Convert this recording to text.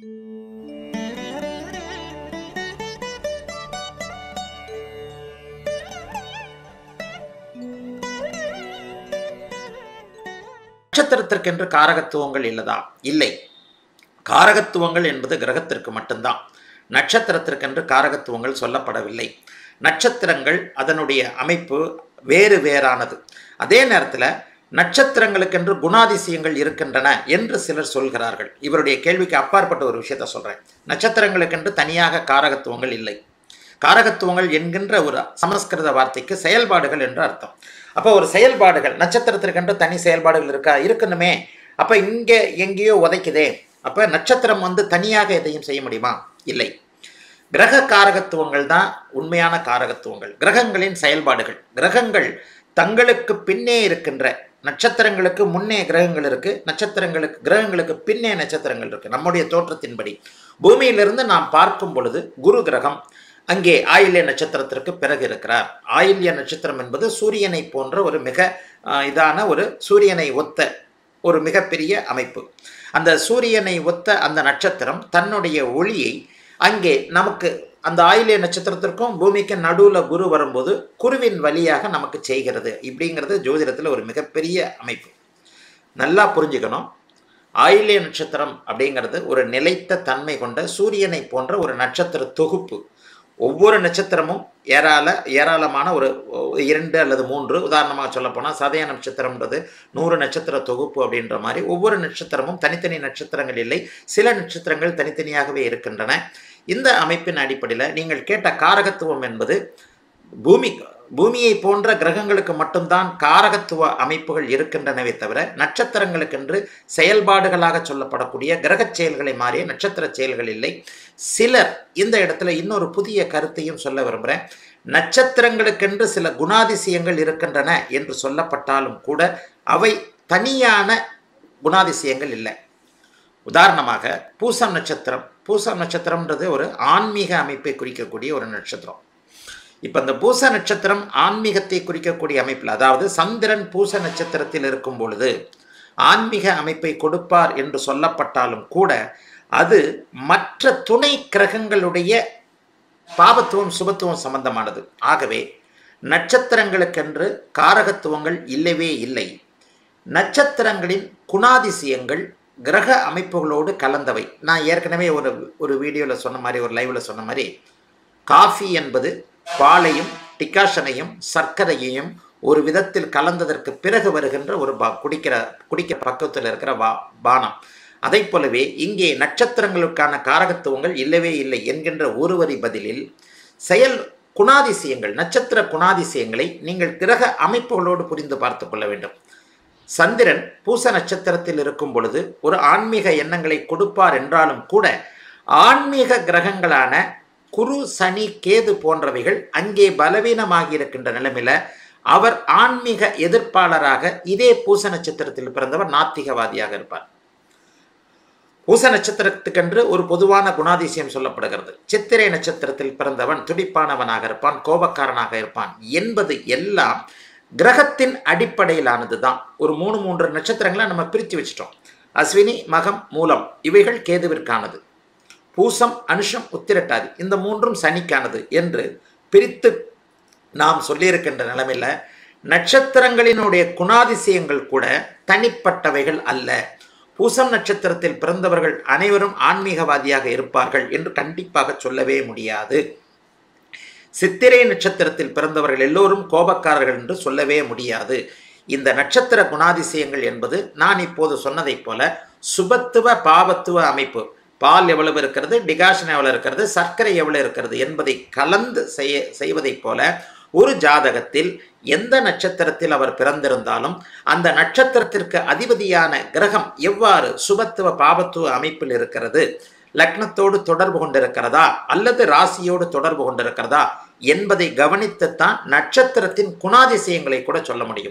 நட்சத்திரத்திற்கென்று காரகத்துவங்கள் இல்லதா? இல்லை. காரகத்துவங்கள் என்பது கிரகத்திற்கு மட்டும்தான். நட்சத்திரத்திற்கென்று காரகத்துவங்கள் சொல்லப்படவில்லை. நட்சத்திரங்கள் அதனுடைய அமைப்பு வேறு வேறானது. அதே நேரத்தில் நட்சத்திரங்களுக்கென்று குணாதிசயங்கள் இருக்கின்றன என்று சிலர் சொல்கிறார்கள். இவருடைய கேள்விக்கு அப்பாற்பட்ட ஒரு விஷயத்தை சொல்கிறேன். நட்சத்திரங்களுக்கென்று தனியாக காரகத்துவங்கள் இல்லை. காரகத்துவங்கள் என்கின்ற ஒரு சமஸ்கிருத வார்த்தைக்கு செயல்பாடுகள் என்று அர்த்தம். அப்போ ஒரு செயல்பாடுகள், நட்சத்திரத்திற்கென்று தனி செயல்பாடுகள் இருக்கா? இருக்கணுமே. அப்போ இங்கே எங்கேயோ உதைக்குதே. அப்போ நட்சத்திரம் தனியாக எதையும் செய்ய முடியுமா? இல்லை. கிரக காரகத்துவங்கள் தான் உண்மையான காரகத்துவங்கள், கிரகங்களின் செயல்பாடுகள். கிரகங்கள் தங்களுக்கு பின்னே இருக்கின்ற, நட்சத்திரங்களுக்கு முன்னே கிரகங்கள் இருக்குது, கிரகங்களுக்கு பின்னே நட்சத்திரங்கள் இருக்குது. நம்முடைய தோற்றத்தின்படி பூமியிலிருந்து நாம் பார்க்கும் பொழுது குரு கிரகம் அங்கே ஆயில்ய நட்சத்திரத்திற்கு பிறகு இருக்கிறார். ஆயில்ய நட்சத்திரம் என்பது சூரியனை போன்ற ஒரு மிக இதான ஒரு சூரியனை ஒத்த ஒரு மிகப்பெரிய அமைப்பு. அந்த சூரியனை ஒத்த அந்த நட்சத்திரம் தன்னுடைய ஒளியை அங்கே நமக்கு அந்த ஆயில்ய நட்சத்திரத்திற்கும் பூமிக்கு நடுவில் குரு வரும்போது குருவின் வழியாக நமக்கு செய்கிறது. இப்படிங்கிறது ஜோதிடத்தில் ஒரு மிகப்பெரிய அமைப்பு. நல்லா புரிஞ்சுக்கணும். ஆயில்ய நட்சத்திரம் அப்படிங்கிறது ஒரு நிலைத்த தன்மை கொண்ட சூரியனை போன்ற ஒரு நட்சத்திர தொகுப்பு. ஒவ்வொரு நட்சத்திரமும் ஏராளமான ஒரு 2 அல்லது 3, உதாரணமாக சொல்லப்போனால் சதய நட்சத்திரம்ன்றது 100 நட்சத்திர தொகுப்பு அப்படின்ற மாதிரி ஒவ்வொரு நட்சத்திரமும் தனித்தனி நட்சத்திரங்கள் இல்லை, சில நட்சத்திரங்கள் தனித்தனியாகவே இருக்கின்றன. இந்த அமைப்பின் அடிப்படையில் நீங்கள் கேட்ட காரகத்துவம் என்பது பூமியை போன்ற கிரகங்களுக்கு மட்டும்தான் காரகத்துவ அமைப்புகள் இருக்கின்றனவே தவிர நட்சத்திரங்களுக்கென்று செயல்பாடுகளாக சொல்லப்படக்கூடிய கிரக செயல்களை மாறிய நட்சத்திர செயல்கள் இல்லை. சிலர் இந்த இடத்துல இன்னொரு புதிய கருத்தையும் சொல்ல விரும்புகிறேன். நட்சத்திரங்களுக்கென்று சில குணாதிசயங்கள் இருக்கின்றன என்று சொல்லப்பட்டாலும் கூட அவை தனியான குணாதிசயங்கள் இல்லை. உதாரணமாக பூசம் நட்சத்திரம்ன்றது ஒரு ஆன்மீக அமைப்பை குறிக்கக்கூடிய ஒரு நட்சத்திரம். இப்போ இந்த பூச நட்சத்திரம் ஆன்மீகத்தை குறிக்கக்கூடிய அமைப்பில், அதாவது சந்திரன் பூச நட்சத்திரத்தில் இருக்கும் பொழுது ஆன்மீக அமைப்பை கொடுப்பார் என்று சொல்லப்பட்டாலும் கூட அது மற்ற துணை கிரகங்களுடைய பாபத்துவம் சுபத்துவம் சம்பந்தமானது. ஆகவே நட்சத்திரங்களுக்கென்று காரகத்துவங்கள் இல்லவே இல்லை. நட்சத்திரங்களின் குணாதிசயங்கள் கிரக அமைப்புகளோடு கலந்தவை. நான் ஏற்கனவே ஒரு வீடியோவில் சொன்ன மாதிரி, ஒரு லைவில் சொன்ன மாதிரி, காஃபி என்பது பாலையும் டிகாஷனையும் சர்க்கரையையும் ஒரு விதத்தில் கலந்ததற்கு பிறகு வருகின்ற ஒரு குடிக்கிற பக்கத்தில் இருக்கிற பானம். அதை போலவே இங்கே நட்சத்திரங்களுக்கான காரகத்துவங்கள் இல்லவே இல்லை என்கின்ற ஒரு வரி பதிலில் செயல் குணாதிசயங்கள், நட்சத்திர குணாதிசயங்களை நீங்கள் கிரக அமைப்புகளோடு புரிந்து பார்த்து கொள்ள வேண்டும். சந்திரன் பூச நட்சத்திரத்தில் இருக்கும் பொழுது ஒரு ஆன்மீக எண்ணங்களை கொடுப்பார் என்றாலும் கூட ஆன்மீக கிரகங்களான குரு சனி கேது போன்றவைகள் அங்கே பலவீனமாகி இருக்கின்ற நிலைமையில் அவர் ஆன்மீக எதிர்ப்பாளராக இதே பூச நட்சத்திரத்தில் பிறந்தவர் நாத்திகவாதியாக இருப்பார். பூச நட்சத்திரத்துக்கென்று ஒரு பொதுவான குணாதிசயம் சொல்லப்படுகிறது. சித்திரை நட்சத்திரத்தில் பிறந்தவன் துடிப்பானவனாக இருப்பான், கோபக்காரனாக இருப்பான் என்பது எல்லாம் கிரகத்தின் அடிப்படையிலானது தான். ஒரு 3 நட்சத்திரங்களை நம்ம பிரித்து வச்சிட்டோம். அஸ்வினி, மகம், மூலம் இவைகள் கேதுவிற்கானது, பூசம், அனுஷம், உத்திரட்டாதி இந்த 3ம் சனிக்கானது என்று பிரித்து நாம் சொல்லியிருக்கின்ற நிலைமையில் நட்சத்திரங்களினுடைய குணாதிசயங்கள் கூட தனிப்பட்டவைகள் அல்ல. பூசம் நட்சத்திரத்தில் பிறந்தவர்கள் அனைவரும் ஆன்மீகவாதியாக இருப்பார்கள் என்று கண்டிப்பாக சொல்லவே முடியாது. சித்திரை நட்சத்திரத்தில் பிறந்தவர்கள் எல்லோரும் கோபக்காரர்கள் என்று சொல்லவே முடியாது. இந்த நட்சத்திர குணாதிசயங்கள் என்பது நான் இப்போது சொன்னதைப் போல சுபத்துவ பாவத்துவ அமைப்பு. பால் எவ்வளவு இருக்கிறது, டிகாஷன் எவ்வளவு இருக்கிறது, சர்க்கரை எவ்வளவு இருக்கிறது என்பதை கலந்து செய்வதைப் போல ஒரு ஜாதகத்தில் எந்த நட்சத்திரத்தில் அவர் பிறந்திருந்தாலும் அந்த நட்சத்திரத்திற்கு அதிபதியான கிரகம் எவ்வாறு சுபத்துவ பாபத்துவ அமைப்பில் இருக்கிறது, லக்னத்தோடு தொடர்பு கொண்டிருக்கிறதா அல்லது ராசியோடு தொடர்பு கொண்டிருக்கிறதா என்பதை கவனித்துத்தான் நட்சத்திரத்தின் குணாதிசயங்களை கூட சொல்ல முடியும்.